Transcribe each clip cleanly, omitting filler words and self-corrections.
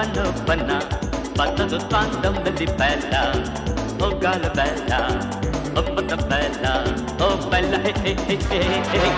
no panna Patado twandam di bella Oh gal bella Oh pata bella Oh bella hey hey hey hey hey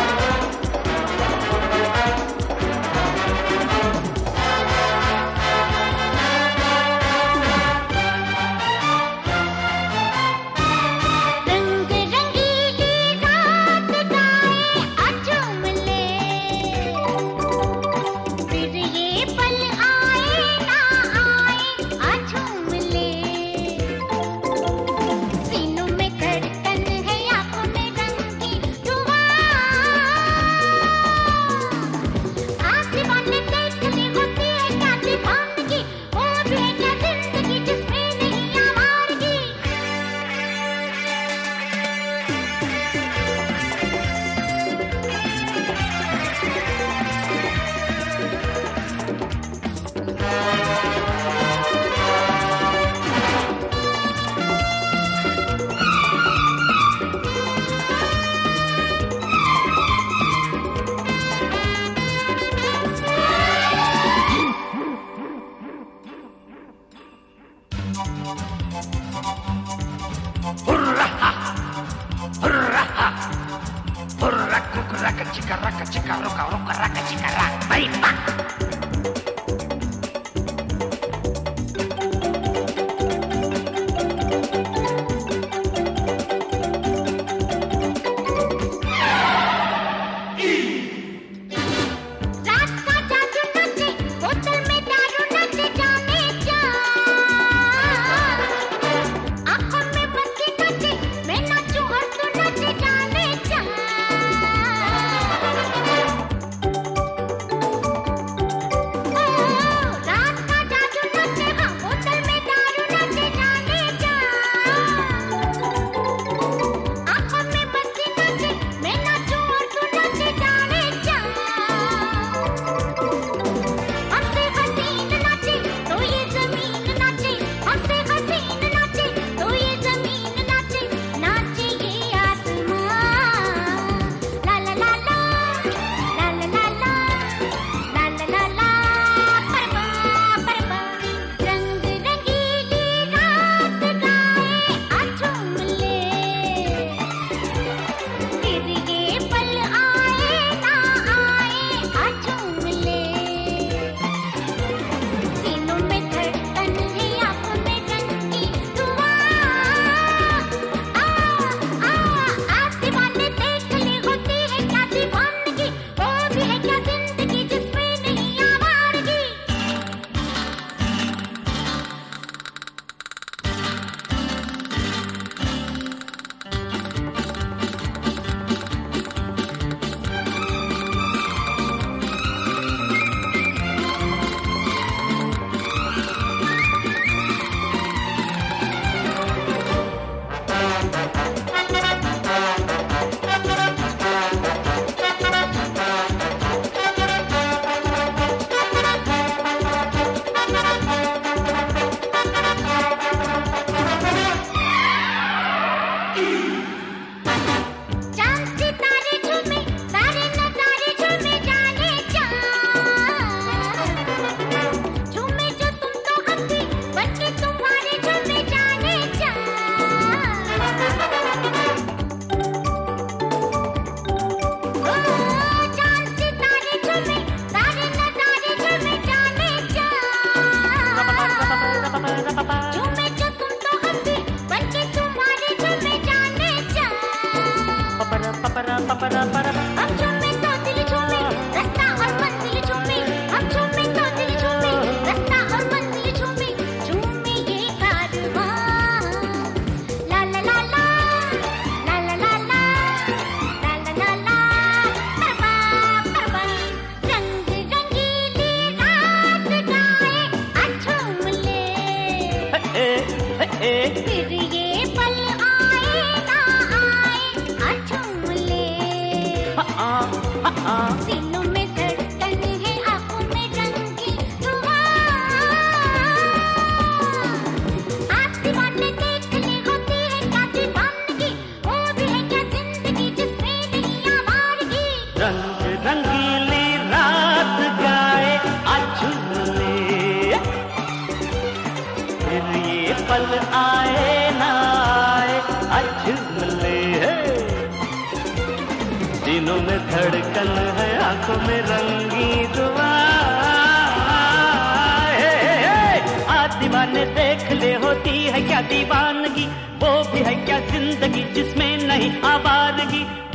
फिर ये पल आए ना आए झूम ले सीनों में धड़कन है आंखों में रंगी दुआ आप दीवाने देख ले होती है क्या दीवानगी वो भी है क्या जिंदगी जिसमें नहीं आवारगी रंग रंगीली रात गाए आज झूम ले आंखों में रंगी दुआ। आज दीवाने देख ले होती है क्या दीवानगी, वो भी है क्या जिंदगी जिसमें नहीं आवारगी।